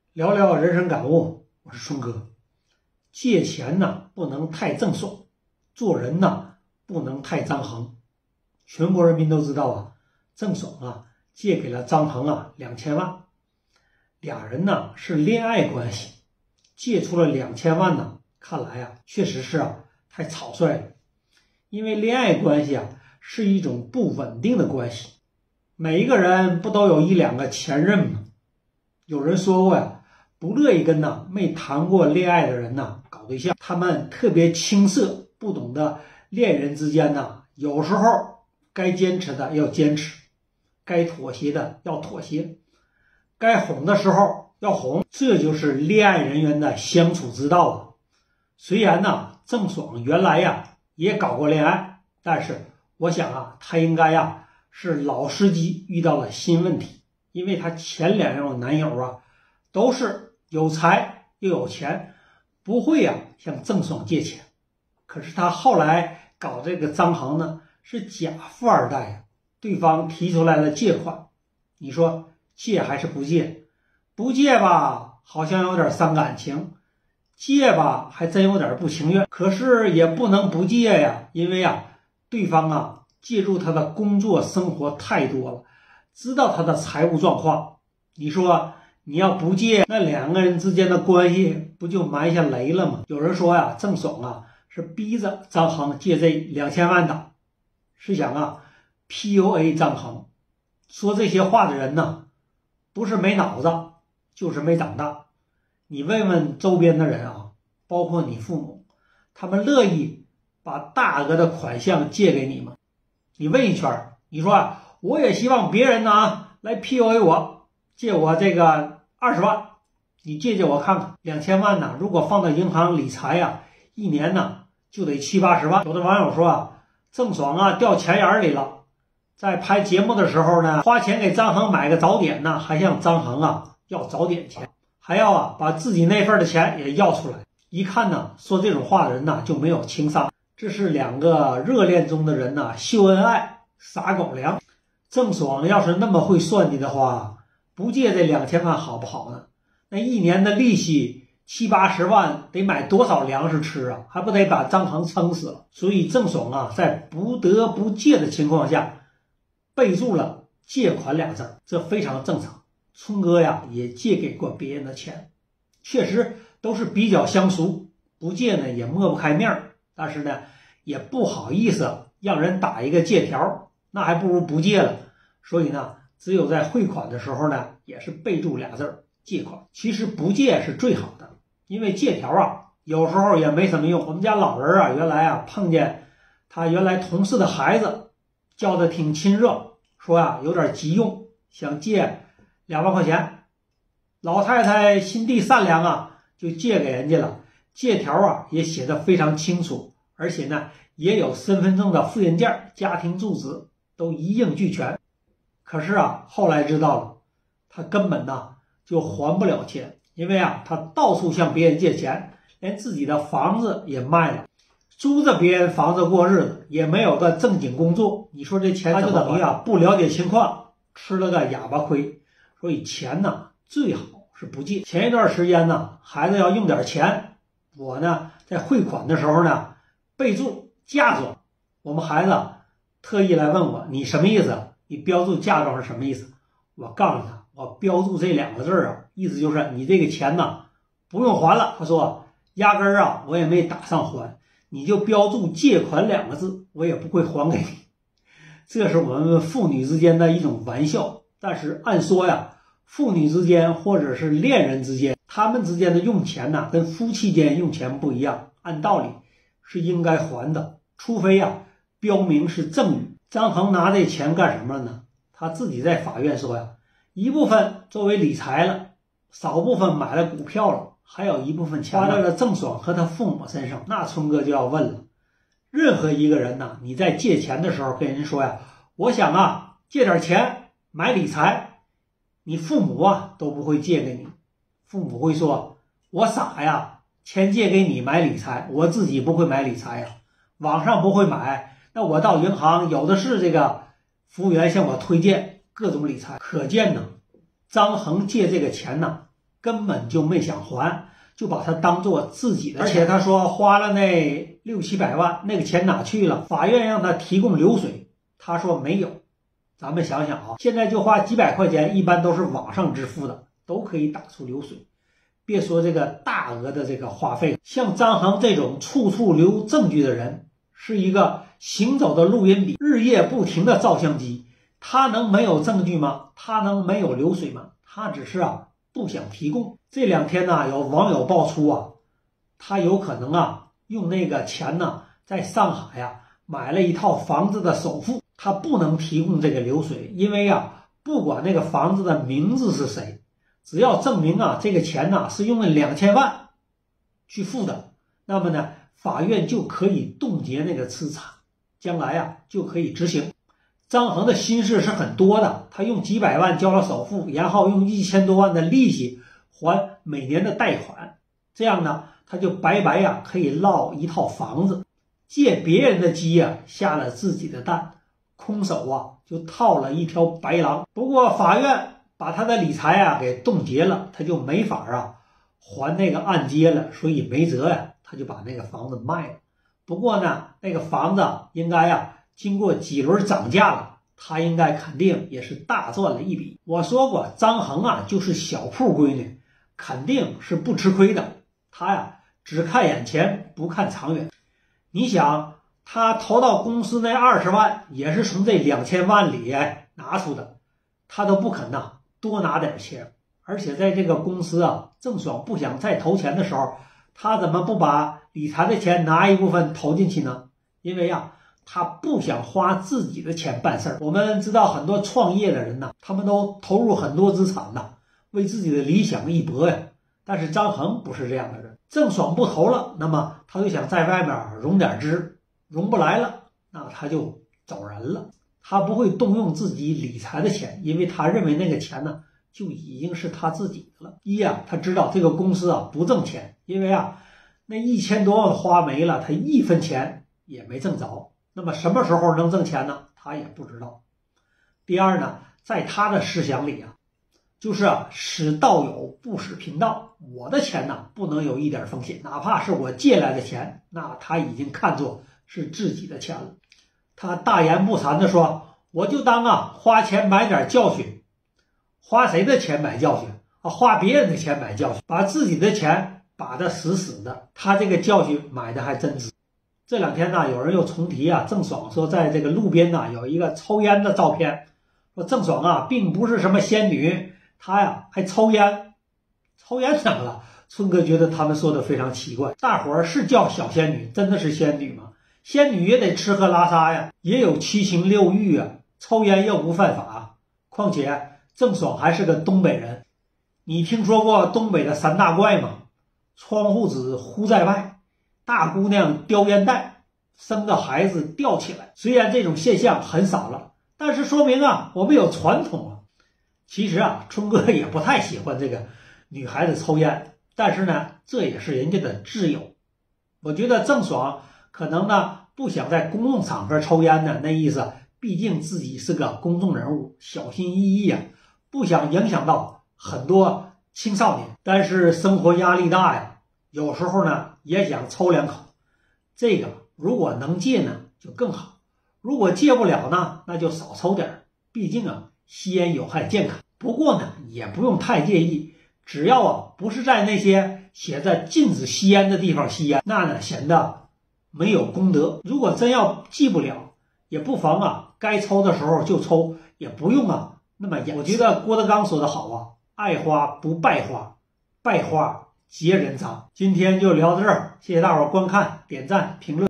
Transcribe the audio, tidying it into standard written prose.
聊聊人生感悟，我是春哥。借钱呢不能太郑爽，做人呢不能太张衡。全国人民都知道啊，郑爽啊借给了张衡啊2000万，俩人呢是恋爱关系，借出了2000万呢，看来啊确实是太草率了。因为恋爱关系啊是一种不稳定的关系，每一个人不都有一两个前任吗？有人说过呀，不乐意跟没谈过恋爱的人搞对象，他们特别青涩，不懂得恋人之间有时候该坚持的要坚持，该妥协的要妥协，该哄的时候要哄，这就是恋爱人员的相处之道啊。虽然郑爽原来也搞过恋爱，但是我想他应该是老司机遇到了新问题，因为他前2任男友都是有才又有钱，不会向郑爽借钱。可是他后来搞这个张衡呢是假富二代对方提出来了借款，你说借还是不借？不借吧好像有点伤感情，借吧还真有点不情愿。可是也不能不借呀，因为对方介入他的工作生活太多了，知道他的财务状况。你说你要不借，那两个人之间的关系不就埋下雷了吗？有人说郑爽是逼着张衡借这2000万的，是想PUA 张衡。说这些话的人不是没脑子，就是没长大。你问问周边的人包括你父母，他们乐意把大额的款项借给你吗？你问一圈，你说我也希望别人来 PUA 我，借我这个20万，你借我看看。2000万如果放到银行理财一年就得70、80万。有的网友说郑爽掉钱眼里了，在拍节目的时候花钱给张衡买个早点还向张衡要早点钱，还要把自己那份的钱也要出来。一看说这种话的人就没有情商。这是两个热恋中的人秀恩爱撒狗粮。郑爽要是那么会算计的话，不借这2000万好不好呢？那一年的利息70、80万得买多少粮食吃还不得把张衡撑死了。所以郑爽在不得不借的情况下备注了借款2字，这非常正常。春哥也借给过别人的钱，确实都是比较相熟，不借也抹不开面儿，但是也不好意思让人打一个借条，那还不如不借了。所以只有在汇款的时候也是备注2字借款。其实不借是最好的，因为借条有时候也没什么用。我们家老人原来碰见他原来同事的孩子叫的挺亲热，说有点急用，想借2万块钱。老太太心地善良就借给人家了，借条也写得非常清楚，而且也有身份证的复印件、家庭住址都一应俱全。可是后来知道了，他根本就还不了钱，因为他到处向别人借钱，连自己的房子也卖了，租着别人房子过日子，也没有个正经工作。你说这钱他就等于不了解情况，吃了个哑巴亏。所以钱最好是不借。前一段时间孩子要用点钱，我在汇款的时候备注嫁妆。我们孩子特意来问我，你什么意思？你标注嫁妆是什么意思？我告诉他，我标注这2个字意思就是你这个钱不用还了。他说压根儿我也没打算还，你就标注借款2个字，我也不会还给你。这是我们父女之间的一种玩笑，但是按说父女之间或者是恋人之间，他们之间的用钱跟夫妻间用钱不一样，按道理是应该还的，除非标明是赠与。张衡拿这钱干什么了呢？他自己在法院说一部分作为理财了，少部分买了股票了，还有一部分钱花在了郑爽和他父母身上。那春哥就要问了，任何一个人你在借钱的时候跟人说我想借点钱买理财，你父母都不会借给你，父母会说我傻钱借给你买理财，我自己不会买理财网上不会买，那我到银行有的是这个服务员向我推荐各种理财。可见张衡借这个钱根本就没想还，就把它当做自己的钱。而且他说花了那6、700万，那个钱哪去了？法院让他提供流水，他说没有。咱们想想啊，现在就花几百块钱，一般都是网上支付的，都可以打出流水。别说这个大额的这个花费，像张恒这种处处留证据的人，是一个行走的录音笔，日夜不停的照相机，他能没有证据吗？他能没有流水吗？他只是不想提供。这2天呢，有网友爆出他有可能用那个钱呢，在上海买了一套房子的首付，他不能提供这个流水，因为不管那个房子的名字是谁，只要证明这个钱呢是用了2000万去付的，那么呢，法院就可以冻结那个资产，将来就可以执行。张恒的心事是很多的，他用几百万交了首付，然后用1000多万的利息还每年的贷款，这样呢，他就白白可以落一套房子，借别人的鸡下了自己的蛋，空手就套了一条白狼。不过法院把他的理财给冻结了，他就没法还那个按揭了，所以没辙他就把那个房子卖了。不过呢，那个房子应该经过几轮涨价了，他应该肯定也是大赚了一笔。我说过，张恒就是小铺闺女，肯定是不吃亏的。他只看眼前，不看长远。你想，他投到公司那20万，也是从这2000万里拿出的，他都不肯多拿点钱。而且在这个公司郑爽不想再投钱的时候，他怎么不把理财的钱拿一部分投进去呢？因为他不想花自己的钱办事儿。我们知道很多创业的人他们都投入很多资产为自己的理想一搏但是张恒不是这样的人，郑爽不投了，那么他就想在外面融点资，融不来了，那他就走人了。他不会动用自己理财的钱，因为他认为那个钱呢就已经是他自己的了。他知道这个公司不挣钱，因为那1000多万花没了，他1分钱也没挣着。那么什么时候能挣钱呢？他也不知道。第二呢，在他的思想里就是使道友不使贫道。我的钱不能有一点风险，哪怕是我借来的钱，那他已经看作是自己的钱了。他大言不惭地说，我就当花钱买点教训。花谁的钱买教训花别人的钱买教训，把自己的钱把得死死的。他这个教训买的还真值。这2天有人又重提郑爽说在这个路边有一个抽烟的照片，说郑爽并不是什么仙女，她还抽烟。抽烟怎么了？春哥觉得他们说的非常奇怪。大伙儿是叫小仙女，真的是仙女吗？仙女也得吃喝拉撒也有7情6欲抽烟又不犯法。况且郑爽还是个东北人，你听说过东北的3大怪吗？窗户纸糊在外，大姑娘叼烟袋，生个孩子吊起来。虽然这种现象很少了，但是说明我们有传统其实春哥也不太喜欢这个女孩子抽烟，但是呢，这也是人家的自由。我觉得郑爽可能不想在公共场合抽烟那意思，毕竟自己是个公众人物，小心翼翼不想影响到很多青少年。但是生活压力大有时候呢也想抽2口。这个如果能戒呢就更好，如果戒不了呢，那就少抽点。毕竟吸烟有害健康。不过呢也不用太介意，只要不是在那些写着禁止吸烟的地方吸烟，那呢显得没有功德。如果真要戒不了，也不妨该抽的时候就抽，也不用那么严。我觉得郭德纲说的好爱花不败花，败花结人渣。今天就聊到这儿，谢谢大伙儿观看、点赞、评论。